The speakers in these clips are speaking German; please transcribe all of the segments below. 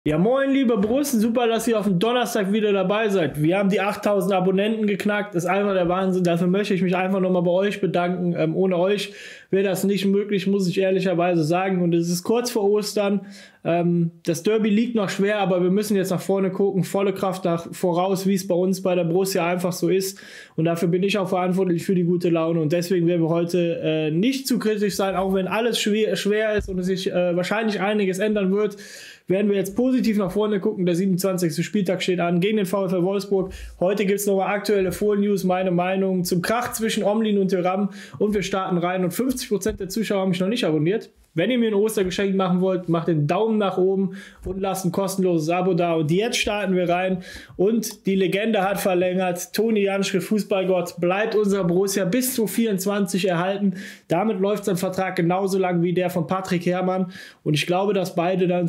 Ja, moin, liebe Borussen, super, dass ihr auf dem Donnerstag wieder dabei seid. Wir haben die 8000 Abonnenten geknackt, das ist einfach der Wahnsinn. Dafür möchte ich mich einfach nochmal bei euch bedanken. Ohne euch wäre das nicht möglich, muss ich ehrlicherweise sagen. Und es ist kurz vor Ostern. Das Derby liegt noch schwer, aber wir müssen jetzt nach vorne gucken, volle Kraft voraus, wie es bei uns bei der Borussia einfach so ist. Und dafür bin ich auch verantwortlich für die gute Laune. Und deswegen werden wir heute nicht zu kritisch sein, auch wenn alles schwer ist und es sich wahrscheinlich einiges ändern wird. Werden wir jetzt positiv nach vorne gucken. Der 27. Spieltag steht an gegen den VfL Wolfsburg. Heute gibt es nochmal aktuelle Full-News, meine Meinung zum Krach zwischen Omlin und Thuram. Und wir starten rein. Und 50% der Zuschauer haben mich noch nicht abonniert. Wenn ihr mir ein Ostergeschenk machen wollt, macht den Daumen nach oben und lasst ein kostenloses Abo da. Und jetzt starten wir rein. Und die Legende hat verlängert. Toni Janschke, Fußballgott, bleibt unser Borussia bis 2024 erhalten. Damit läuft sein Vertrag genauso lang wie der von Patrick Herrmann. Und ich glaube, dass beide dann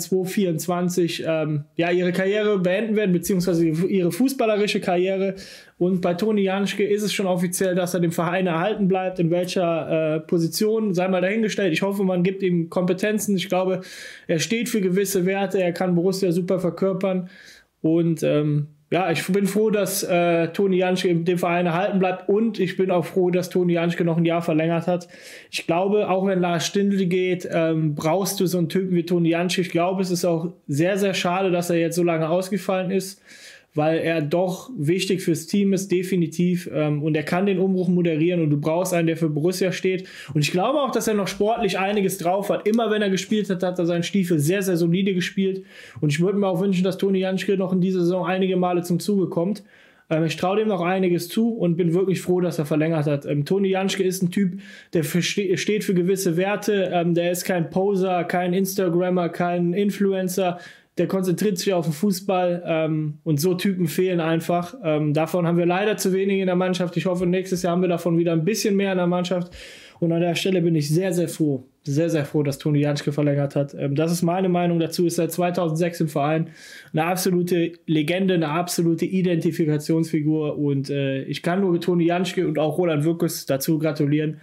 2024 ihre Karriere beenden werden, beziehungsweise ihre fußballerische Karriere. Und bei Toni Janschke ist es schon offiziell, dass er dem Verein erhalten bleibt. In welcher Position, sei mal dahingestellt. Ich hoffe, man gibt ihm Kompetenzen. Ich glaube, er steht für gewisse Werte. Er kann Borussia super verkörpern. Und ich bin froh, dass Toni Janschke dem Verein erhalten bleibt. Und ich bin auch froh, dass Toni Janschke noch ein Jahr verlängert hat. Ich glaube, auch wenn Lars Stindl geht, brauchst du so einen Typen wie Toni Janschke. Ich glaube, es ist auch sehr, sehr schade, dass er jetzt so lange ausgefallen ist, weil er doch wichtig fürs Team ist, definitiv. Und er kann den Umbruch moderieren und du brauchst einen, der für Borussia steht. Und ich glaube auch, dass er noch sportlich einiges drauf hat. Immer wenn er gespielt hat, hat er seinen Stiefel sehr, sehr solide gespielt. Und ich würde mir auch wünschen, dass Toni Janschke noch in dieser Saison einige Male zum Zuge kommt. Ich traue dem noch einiges zu und bin wirklich froh, dass er verlängert hat. Toni Janschke ist ein Typ, der steht für gewisse Werte. Der ist kein Poser, kein Instagrammer, kein Influencer. Der konzentriert sich auf den Fußball und so Typen fehlen einfach. Davon haben wir leider zu wenig in der Mannschaft. Ich hoffe, nächstes Jahr haben wir davon wieder ein bisschen mehr in der Mannschaft. Und an der Stelle bin ich sehr, sehr froh, dass Toni Janschke verlängert hat. Das ist meine Meinung dazu. Ist seit 2006 im Verein eine absolute Legende, eine absolute Identifikationsfigur. Und ich kann nur Toni Janschke und auch Roland Wirkus dazu gratulieren.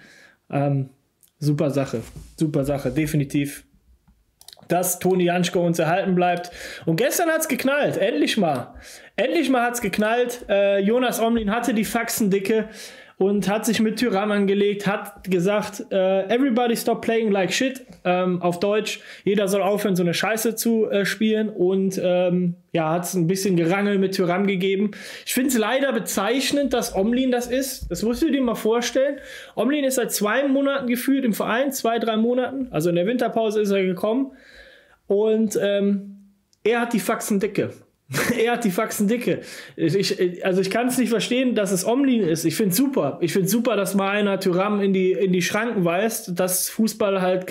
Super Sache, definitiv, dass Toni Janschke uns erhalten bleibt. Und gestern hat es geknallt. Endlich mal hat es geknallt. Jonas Omlin hatte die Faxendicke und hat sich mit Thuram angelegt, hat gesagt, everybody stop playing like shit. Auf Deutsch, jeder soll aufhören, so eine Scheiße zu spielen. Und hat es ein bisschen Gerangel mit Thuram gegeben. Ich finde es leider bezeichnend, dass Omlin das ist. Das musst du dir mal vorstellen. Omlin ist seit 2 Monaten gefühlt im Verein, 2-3 Monaten. Also in der Winterpause ist er gekommen. Und er hat die Faxendicke. Er hat die Faxendicke. Ich kann es nicht verstehen, dass es Omlin ist. Ich finde es super. Ich finde es super, dass mal einer Thuram in die Schranken weist, dass Fußball halt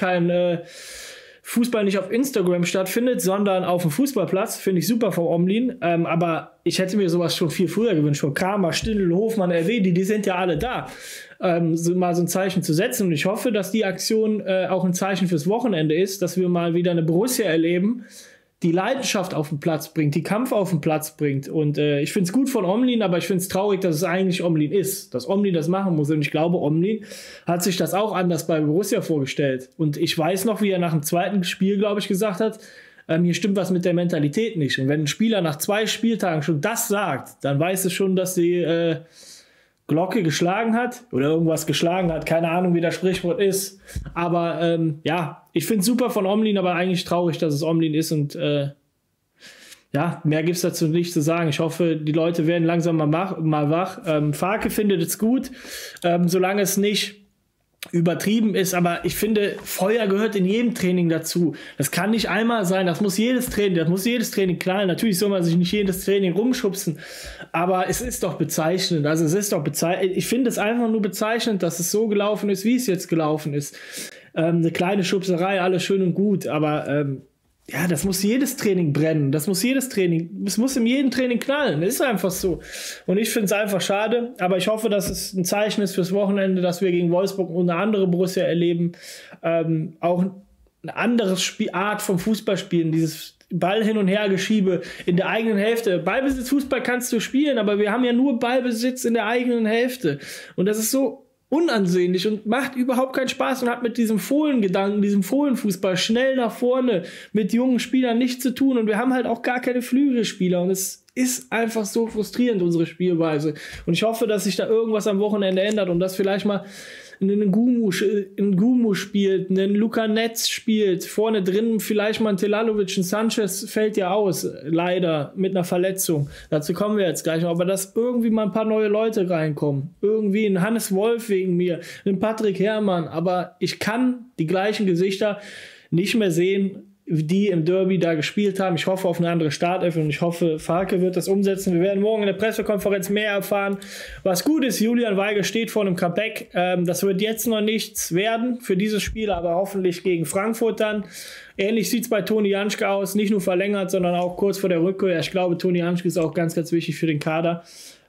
Fußball nicht auf Instagram stattfindet, sondern auf dem Fußballplatz. Finde ich super von Omlin. Aber ich hätte mir sowas schon viel früher gewünscht. Von Kramer, Stindl, Hofmann, RW, die sind ja alle da. Mal so ein Zeichen zu setzen. Und ich hoffe, dass die Aktion auch ein Zeichen fürs Wochenende ist, dass wir mal wieder eine Borussia erleben, die Leidenschaft auf den Platz bringt, die Kampf auf den Platz bringt. Und ich finde es gut von Omlin, aber ich finde es traurig, dass es eigentlich Omlin ist, dass Omlin das machen muss. Und ich glaube, Omlin hat sich das auch anders bei Borussia vorgestellt. Und ich weiß noch, wie er nach dem zweiten Spiel, glaube ich, gesagt hat, hier stimmt was mit der Mentalität nicht. Und wenn ein Spieler nach 2 Spieltagen schon das sagt, dann weiß es schon, dass die Glocke geschlagen hat oder irgendwas geschlagen hat. Keine Ahnung, wie das Sprichwort ist. Aber ich finde es super von Omlin, aber eigentlich traurig, dass es Omlin ist. Und mehr gibt es dazu nicht zu sagen. Ich hoffe, die Leute werden langsam mal wach. Farke findet es gut, solange es nicht übertrieben ist, aber ich finde, Feuer gehört in jedem Training dazu. Das kann nicht einmal sein, das muss jedes Training knallen. Natürlich soll man sich nicht jedes Training rumschubsen, aber es ist doch bezeichnend. Ich finde es einfach nur bezeichnend, dass es so gelaufen ist, wie es jetzt gelaufen ist. Eine kleine Schubserei, alles schön und gut, aber das muss jedes Training brennen. Es muss in jedem Training knallen. Das ist einfach so. Und ich finde es einfach schade. Aber ich hoffe, dass es ein Zeichen ist fürs Wochenende, dass wir gegen Wolfsburg eine andere Borussia erleben. Auch eine andere Art vom Fußballspielen. Dieses Ball hin und her Geschiebe in der eigenen Hälfte. Ballbesitz, Fußball kannst du spielen, aber wir haben ja nur Ballbesitz in der eigenen Hälfte. Und das ist so unansehnlich und macht überhaupt keinen Spaß und hat mit diesem Fohlengedanken, diesem Fohlenfußball schnell nach vorne mit jungen Spielern nichts zu tun. Und wir haben halt auch gar keine Flügelspieler und es ist einfach so frustrierend, unsere Spielweise. Und ich hoffe, dass sich da irgendwas am Wochenende ändert und dass vielleicht mal ein Gumu spielt, ein Luka Netz spielt, vorne drin vielleicht mal ein Telalovic, ein Sanchez fällt ja aus, leider, mit einer Verletzung. Dazu kommen wir jetzt gleich noch, aber dass irgendwie mal ein paar neue Leute reinkommen. Irgendwie ein Hannes Wolf wegen mir, ein Patrick Herrmann, aber ich kann die gleichen Gesichter nicht mehr sehen, die im Derby da gespielt haben. Ich hoffe auf eine andere Startelf und ich hoffe, Farke wird das umsetzen. Wir werden morgen in der Pressekonferenz mehr erfahren. Was gut ist, Julian Weigl steht vor einem Comeback. Das wird jetzt noch nichts werden für dieses Spiel, aber hoffentlich gegen Frankfurt dann. Ähnlich sieht es bei Toni Janschke aus. Nicht nur verlängert, sondern auch kurz vor der Rückkehr. Ich glaube, Toni Janschke ist auch ganz, ganz wichtig für den Kader.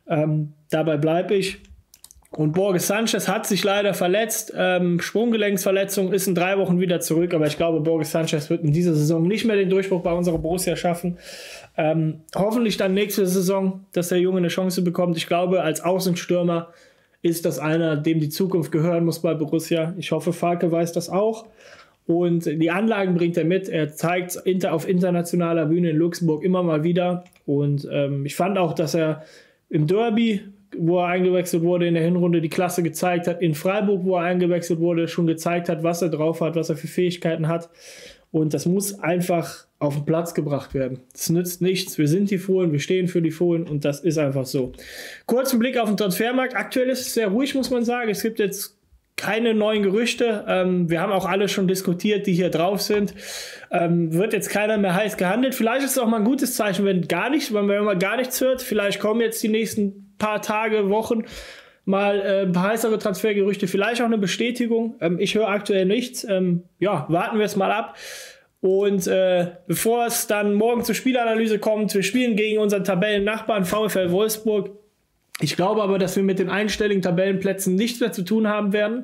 Dabei bleibe ich. Und Borges Sanchez hat sich leider verletzt. Sprunggelenksverletzung, ist in 3 Wochen wieder zurück. Aber ich glaube, Borges Sanchez wird in dieser Saison nicht mehr den Durchbruch bei unserer Borussia schaffen. Hoffentlich dann nächste Saison, dass der Junge eine Chance bekommt. Ich glaube, als Außenstürmer ist das einer, dem die Zukunft gehören muss bei Borussia. Ich hoffe, Farke weiß das auch. Und die Anlagen bringt er mit. Er zeigt auf internationaler Bühne in Luxemburg immer mal wieder. Und ich fand auch, dass er im Derby, wo er eingewechselt wurde in der Hinrunde, die Klasse gezeigt hat. In Freiburg, wo er eingewechselt wurde, schon gezeigt hat, was er drauf hat, was er für Fähigkeiten hat. Und das muss einfach auf den Platz gebracht werden. Das nützt nichts. Wir sind die Fohlen, wir stehen für die Fohlen und das ist einfach so. Kurzen Blick auf den Transfermarkt. Aktuell ist es sehr ruhig, muss man sagen. Es gibt jetzt keine neuen Gerüchte. Wir haben auch alle schon diskutiert, die hier drauf sind. Wird jetzt keiner mehr heiß gehandelt. Vielleicht ist es auch mal ein gutes Zeichen, wenn man mal gar nichts hört. Vielleicht kommen jetzt die nächsten paar Tage, Wochen mal ein paar heißere Transfergerüchte. Vielleicht auch eine Bestätigung. Ich höre aktuell nichts. Warten wir es mal ab. Und bevor es dann morgen zur Spielanalyse kommt, wir spielen gegen unseren Tabellennachbarn VfL Wolfsburg. Ich glaube aber, dass wir mit den einstelligen Tabellenplätzen nichts mehr zu tun haben werden.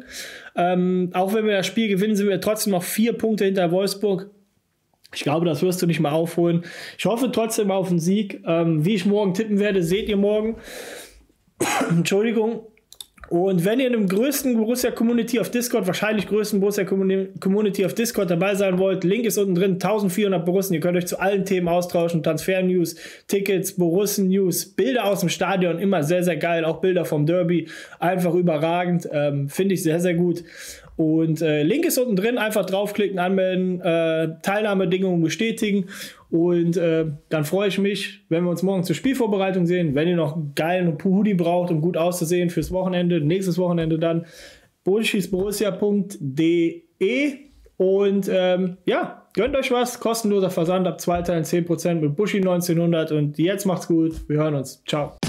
Auch wenn wir das Spiel gewinnen, sind wir trotzdem noch 4 Punkte hinter Wolfsburg. Ich glaube, das wirst du nicht mal aufholen. Ich hoffe trotzdem auf einen Sieg. Wie ich morgen tippen werde, seht ihr morgen. Entschuldigung. Und wenn ihr in dem größten Borussia-Community auf Discord, wahrscheinlich größten Borussia-Community auf Discord dabei sein wollt, Link ist unten drin, 1400 Borussen, ihr könnt euch zu allen Themen austauschen, Transfer-News, Tickets, Borussen-News, Bilder aus dem Stadion, immer sehr, sehr geil, auch Bilder vom Derby, einfach überragend, finde ich sehr, sehr gut. Und Link ist unten drin, einfach draufklicken, anmelden, Teilnahmebedingungen bestätigen und dann freue ich mich, wenn wir uns morgen zur Spielvorbereitung sehen. Wenn ihr noch einen geilen Hoodie braucht, um gut auszusehen fürs Wochenende, nächstes Wochenende dann buschisborussia.de und gönnt euch was, kostenloser Versand ab 2 Teilen 10% mit Buschi 1900 und jetzt macht's gut, wir hören uns, ciao.